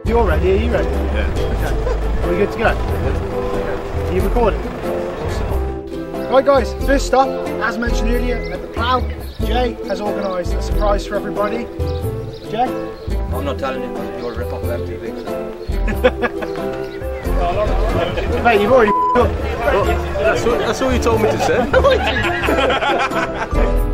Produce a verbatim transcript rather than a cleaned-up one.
You're ready, are you ready? Yeah. Okay. Are we good to go? Yeah. Are you recording? Right guys, first stop, as mentioned earlier, at the plough, Jay has organised a surprise for everybody. Jay? I'm not telling you, you're a rip-off of M T V. Mate, you've already f***ed up. Well, that's, what, that's all you told me to say.